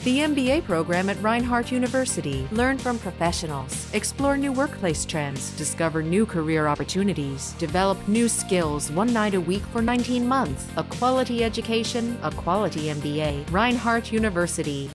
The MBA program at Reinhardt University. Learn from professionals, explore new workplace trends, discover new career opportunities, develop new skills 1 night a week for 19 months. A quality education, a quality MBA. Reinhardt University.